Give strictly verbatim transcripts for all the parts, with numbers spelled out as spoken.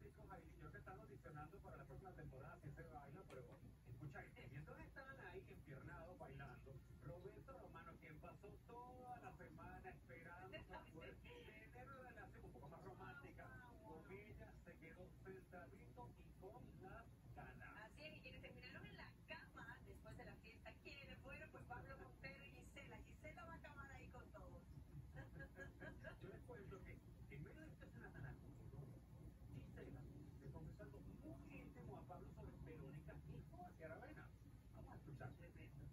chicos ahí, yo te estaba audicionando para la próxima temporada, si se baila, pero escucha, mientras estaban ahí empiernados bailando, Roberto Romano, quien pasó toda la semana esperando para poder tener una relación un poco más romántica con ella, se quedó sentadito y con las ganas. Así es, y quienes terminaron en la cama después de la fiesta, ¿quiénes fueron? Pues Pablo Montero y Gisela. Gisela va a acabar ahí con todos. Yo les cuento que en medio de esta escena tan acogedora, Gisela le confesó algo muy íntimo a Pablo sobre Verónica y Jorge Aravena. Vamos a escuchar. Tremendo.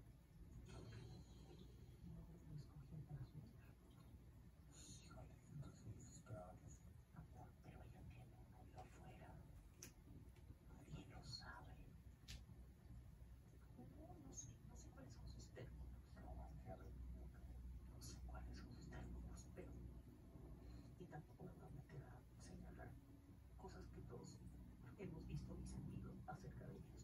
Y tampoco me voy a meter a señalar cosas que todos hemos visto y sentido acerca de ellos.